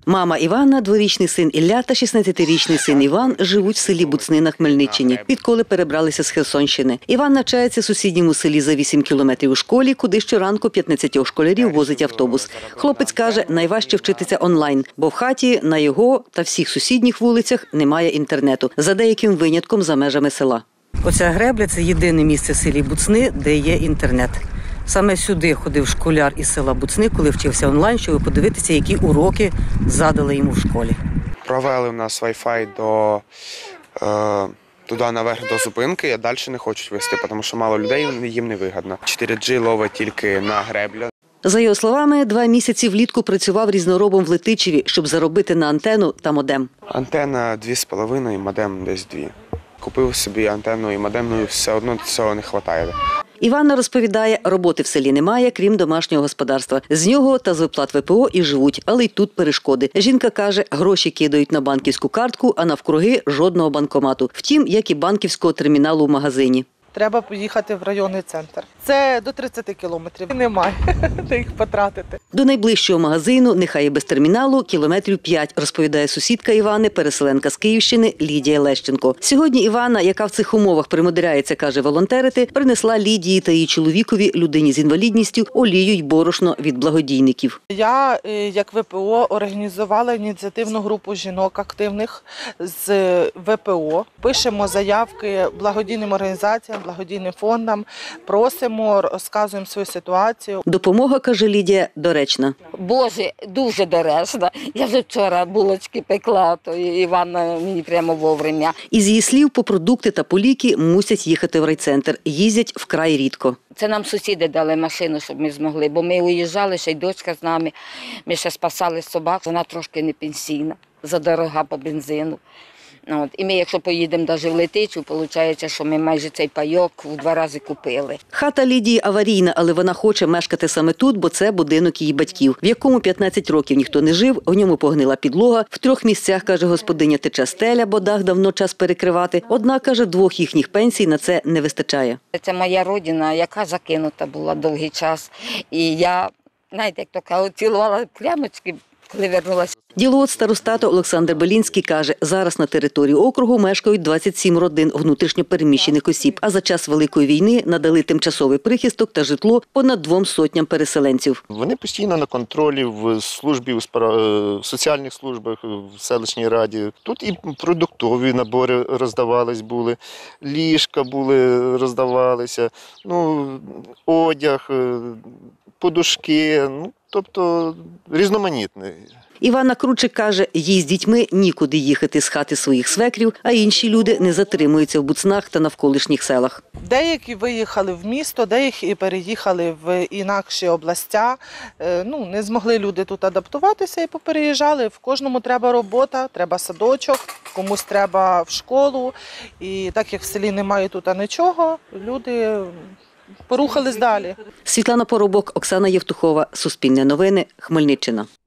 Мама Іванна, дворічний син Ілля та 16-річний син Іван живуть в селі Буцни на Хмельниччині, відколи перебралися з Херсонщини. Іван навчається в сусідньому селі за 8 кілометрів у школі, куди щоранку 15 школярів возить автобус. Хлопець каже, найважче вчитися онлайн, бо в хаті на його та всіх сусідніх вулицях немає інтернету, за деяким винятком за межами села. Оця гребля – це єдине місце в селі Буцни, де є інтернет. Саме сюди ходив школяр із села Буцни, коли вчився онлайн, щоб подивитися, які уроки задали йому в школі. Провели в нас Wi-Fi туди наверх до зупинки, а далі не хочуть вести, тому що мало людей, їм не вигідно. 4G ловить тільки на греблю. За його словами, 2 місяці влітку працював різноробом в Летичеві, щоб заробити на антенну та модем. Антенна 2,5, модем десь 2. Купив собі антенну і модем, все одно цього не вистачає. Іванна розповідає, роботи в селі немає, крім домашнього господарства. З нього та з виплат ВПО і живуть, але й тут перешкоди. Жінка каже, гроші кидають на банківську картку, а навкруги – жодного банкомату. Втім, як і банківського терміналу в магазині. Треба поїхати в районний центр. Це до 30 кілометрів. Немає де їх потратити. До найближчого магазину, нехай і без терміналу, кілометрів 5, розповідає сусідка Івани, переселенка з Київщини Лідія Лещенко. Сьогодні Іванна, яка в цих умовах примудряється, каже, волонтерити, принесла Лідії та її чоловікові, людині з інвалідністю, олію й борошно від благодійників. Я, як ВПО, організувала ініціативну групу жінок активних з ВПО. Пишемо заявки благодійним організаціям, благодійним фондам, просимо, розказуємо свою ситуацію. Допомога, каже Лідія, доречна. Боже, дуже доречна. Я вже вчора булочки пекла, то Іванна мені прямо вовремя. Із її слів, по продукти та по ліки мусять їхати в райцентр. Їздять вкрай рідко. Це нам сусіди дали машину, щоб ми змогли, бо ми уїжджали, ще й дочка з нами. Ми ще спасали собак, вона трошки не пенсійна, задорога по бензину. І ми, якщо поїдемо навіть в Летичу, виходить, що ми майже цей пайок в 2 рази купили. Хата Лідії аварійна, але вона хоче мешкати саме тут, бо це будинок її батьків, в якому 15 років ніхто не жив, в ньому погнила підлога, в 3 місцях, каже господиня, тече стеля, бо дах давно час перекривати. Однак, каже, 2 їхніх пенсій на це не вистачає. Це моя родина, яка закинута була довгий час. І я, знаєте, як то кажуть, цілувала плямочки, коли вернулася. Діловод старостату Олександр Белінський каже, зараз на території округу мешкають 27 родин внутрішньо переміщених осіб, а за час Великої війни надали тимчасовий прихисток та житло понад 200 переселенців. Вони постійно на контролі в службі, в соціальних службах, в селищній раді. Тут і продуктові набори роздавались були, ліжка роздавалися, одяг, подушки, тобто різноманітний. Іванна Кручик каже, їй з дітьми нікуди їхати з хати своїх свекрів, а інші люди не затримуються в Буцнах та навколишніх селах. Деякі виїхали в місто, деякі переїхали в інакші областя. Не змогли люди тут адаптуватися і попереїжджали. В кожному треба робота, треба садочок, комусь треба в школу. І так як в селі немає тут нічого, люди порухались далі. Світлана Поробок, Оксана Євтухова, Суспільне новини, Хмельниччина.